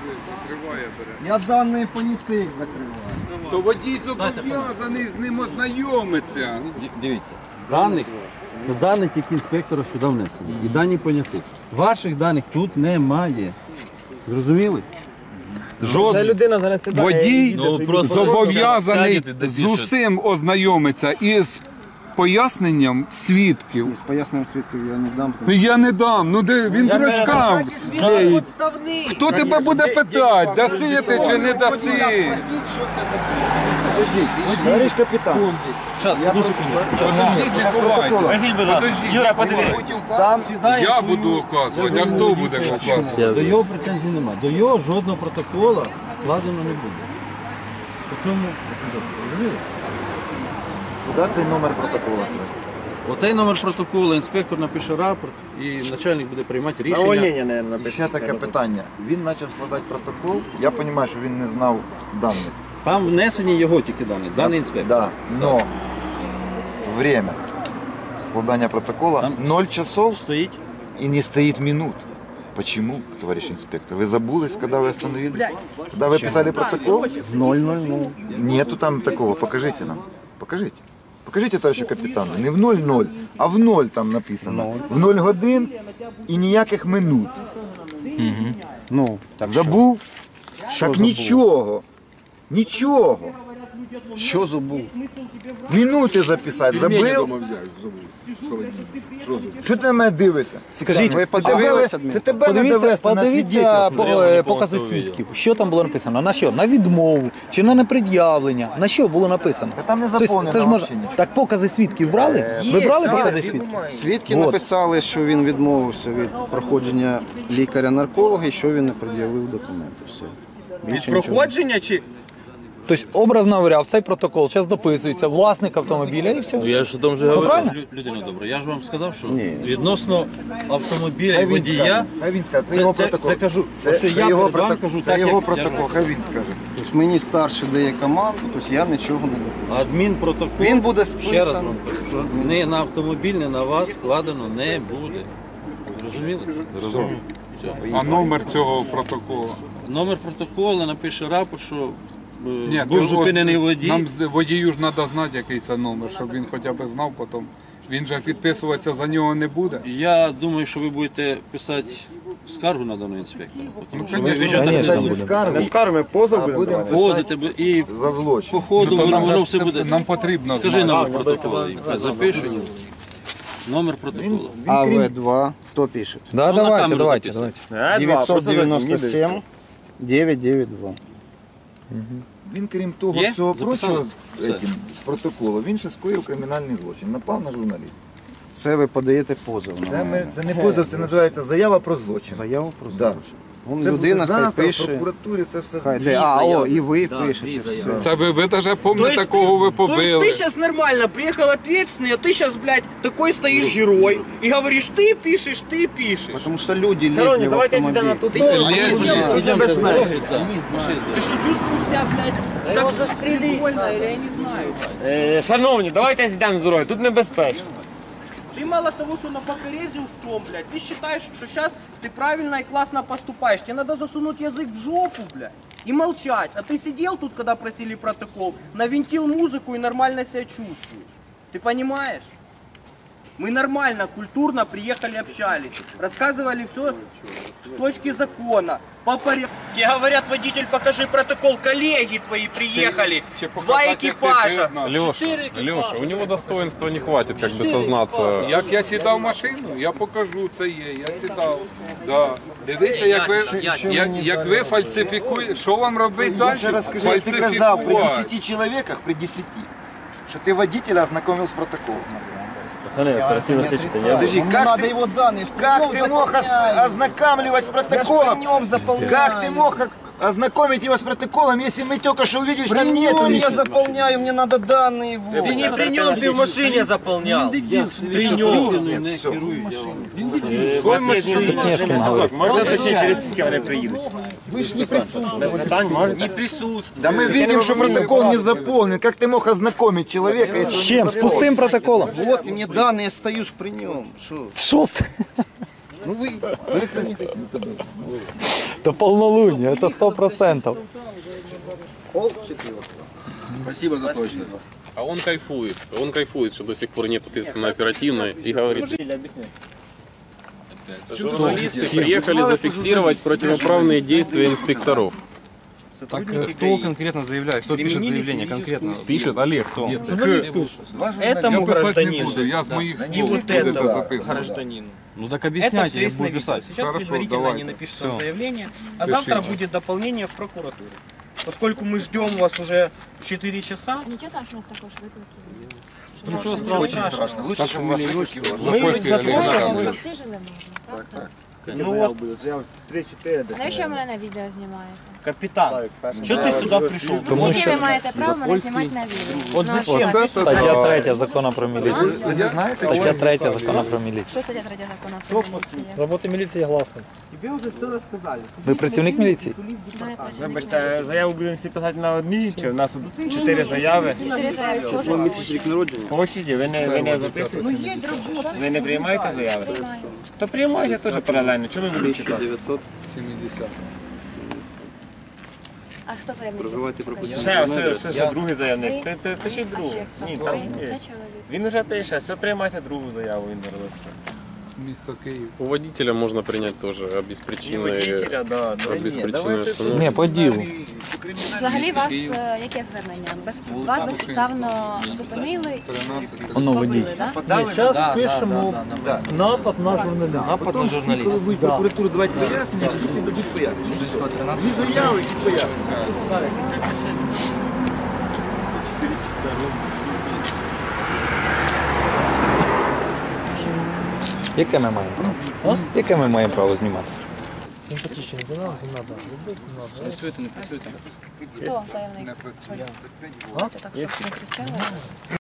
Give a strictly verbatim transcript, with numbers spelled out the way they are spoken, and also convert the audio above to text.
закриває, бере. Я дані понятих закриваю. То водій зобов'язаний з ним ознайомитися. Дивіться, даних, це дані тільки інспектора сюди внесені. І дані понятих. Ваших даних тут немає. Зрозуміли? Жодних. людина зараз сідає. Водій Ну, просто зобов'язаний сядете, де з більше. усім ознайомитися і з поясненням свідків. З поясненням свідків я не дам. Ну я не дам, ну де він дурачкам. Підставний. Хто тебе буде питати, даси ти чи не даси? Спросіть, що це за свідки. Товариш капітан. Зараз, одну секунду. Подождіть, не ховайте. Подождіть. Юра, подиви. Там Я буду указувати, а хто буде указувати? До його претензій немає. До його жодного протокола складено не буде. По цьому розумієте? куди цей номер протоколу? Оцей номер протоколу, інспектор напише рапорт і начальник буде приймати рішення. Увольнення, мабуть, напише. Ще таке питання. Він почав складати протокол. Я розумію, що він не знав даних. Там внесені його тільки дані, даний інспектор. Да. Но время складання протокола Там ноль часов Стоїть. и не стоит минут. Почему, товарищ инспектор? Вы забылись, когда вы остановились? Когда вы писали протокол? ноль ноль ноль. Нету там такого. Покажите нам. Покажите. Покажите, товарищу капитану. Не в ноль ноль, а в ноль там написано. В ноль годин і ніяких минут. Ну, так Забув? Що Так забув? нічого. Нічого. що забув? Минути записати. Забив? Що ти на мене дивишся? Скажіть, ви Це подивилися? тебе- Це тебе не Подивіться, довести на подивіться свідетельство. по- е, покази свідків. Що там було написано? На що? На відмову чи на непред'явлення? На що було написано? Та там не Тобто, заповнено це ж може... взагалі нічого. Так покази свідків брали? Ви брали покази свідків? Свідки Вот. написали, що він відмовився від проходження лікаря-нарколога і що він не пред'явив документи. Все. Більше нічого. Проходження чи? Тобто, образно говоря, в цей протокол зараз дописується власник автомобіля і все. Ну, я ж о том же Ну, говорю. правильно? Лю- Людина добра, я ж вам сказав, що Ні. відносно автомобіля і Хай він водія, скаже, хай він скаже, це це, його це, протокол. це кажу, Це, що це я його перед вами протокол, кажу, це так, його як- протокол, хай він скаже. Тобто мені старший дає команду, тобто я нічого не допустив. адмінпротокол, Він буде ще раз списаний. вам кажу, що не на автомобіль, не на вас складено не буде. Зрозуміли? Розумію. Все. А номер цього протоколу? Номер протоколу напише рапорт, що е, Ні, був то зупинений ось водій. Нам з- водію ж треба знати, який це номер, щоб він хоча б знав потім. Він же підписуватися за нього не буде. Я думаю, що ви будете писати скаргу на даного інспектора. Тому що ви конечно. вважаєте, Конечно, що буде. Скарги Скарми позов а будемо будемо давати? возите б- і за злочин. по ходу Ну, то воно, нам воно же- все буде. Нам потрібно Скажи знати. номер протоколу, запишуть. Номер протоколу. А В два, хто пише? Да, Ну, на давайте, камеру давайте, записуй. давайте. дев'ятсот дев'яносто сім дев'ятсот дев'яносто два. Він, крім того Є? всього Записали? прочого, Все. этим, протоколу, він ще скоїв кримінальний злочин, напав на журналіста. Це ви подаєте позов. на Це, мене. ми, це не позов, це називається заява про злочин. Заяву про Да. злочин. Вон Це людина буде хай завтра в пише. прокуратурі, це все. Хай де. А, о, і ви пишете. Все. Це ви, ви навіть пам'ятаєте, То есть кого ви То есть побили. ты сейчас нормально приехал ответственный, а ты сейчас, блядь, такой стоишь герой и говоришь, ты пишешь, ты пишешь. Тому що люди лізли в автомобіль. Лезли. Йдемо з дороги, так. Ты что чувствуешь себя, блядь, так застрелительно, или я не знаю. Е, Шановні, давайте зійдемо з дороги, тут небезпечно. Ты мало того, что на покорезил в том, блядь, ты считаешь, что сейчас ты правильно и классно поступаешь. Тебе надо засунуть язык в жопу, блядь, и молчать. А ты сидел тут, когда просили протокол, навинтил музыку и нормально себя чувствуешь. Ты понимаешь? Мы нормально, культурно приехали, общались. Рассказывали все с точки закона, по порядку. Тебе говорят, водитель, покажи протокол. Коллеги твои приехали. Че Два показать, як ти экипажа. жирна. Леша, Четыре экипажа. Леша, у него достоинства не хватит, как бы Четыре сознаться. Як я сідав в машину, я покажу, це є, я сідав. Да. Дивіться, як ви, як, як ви фальсифікуєте, що вам робити далі? Ще раз скажи, ти казав при десяти чоловіках, при десяти, що ти водителя ознакомив з протоколом. Подожди, Ему как надо ты, его данные. как ты мог ос- ознакомливать с протоколом? нем заполняю. Как ты мог ок- ознакомить его с протоколом, если мы только что увидели, что там нету я ничего? заполняю, мне надо данные его. Ты не при нем, ты в машине заполнял. При ньому не Все. керую. я вам. Можна точніше через стільки вони приїдуть? Вы ж не присутствуете. Без питань можете? Не присутствует. Да мы видим, что протокол не заполнен. Как ты мог ознакомить человека, если З он чим? не З пустим протоколом? Вот, и мне данные, я стою ж при нем. Что? Що? з- Ну ви Это полнолуние, это сто процентов. пол четвертого. Спасибо за точность. А он кайфует. Он кайфует, что до сих пор нету следственно-оперативной и говорит, журналисты приехали зафиксировать противоправные действия инспекторов. Сотрудники Кто ГАИ конкретно заявляет? Кто пишет применили заявление физическую конкретно? силу Пишет Олег. Кто? этому Я писати не гражданину буду, я з моїх и слов вот буде этому записано. гражданину. Ну так Это объясняйте, все я есть на буду видео. писать. Сейчас Хорошо, предварительно давайте. они напишут там заявление, а завтра будет дополнение в прокуратуре. Поскольку мы ждем вас уже четыре часа, Нічого страшного також викликів. Очень страшно. Лучше, чем вас выкупили. мы Заходьте, за Олег, то, наказуйте. что Щоб всі жили можна, правда? ну вот, А навіщо ви мене на відео знімаєте? капитан, что ты сюда пришел? Яке ви маєте право мене знімати на відео? От Ну, зачем? а що? Стаття третя закону про міліцію. Вы не знаете? Стаття третя закону про міліцію. Що стаття третя закону про міліцію? Роботи міліції гласно. Тебе уже все рассказали. Ви працівник міліції? Да, я працюю. Вибачте, заяву будемо всі писати на одній, чи у нас тут чотири заяви? Чотири заяви, чого ж ви хочете? Хочете, ви не, ви не записуєте? Ну есть работа. Ви не приймаєте заяви? Приймаю. То приймайте теж паралельно, чому ви будете чекати? сімдесят. А хто заявник? Ще, все, все, ще другий Ви? заявник. Пи- пи- Пишіть А другу. ще хто? Ні, Ви? там Це є. чоловік. Він вже пише, все, приймайте другу заяву, він робить все. Місто Київ. У водителя можно принять тоже а без І причины. водителя, да, да. Без причины остановки. Ні, по ділу. Взагалі вас е, яке звернення? Без, вас безпідставно зупинили і Воно водій. побили, так? Зараз пишемо напад на журналіста. Напад на журналіста. Прокуратуру давати пояснення, всі ці дадуть пояснення. Дві заяви чи пояснення. Яке ми маємо право? Яке ми маємо право знімати? Хто заявник? Не працює. Так, щоб не кричали.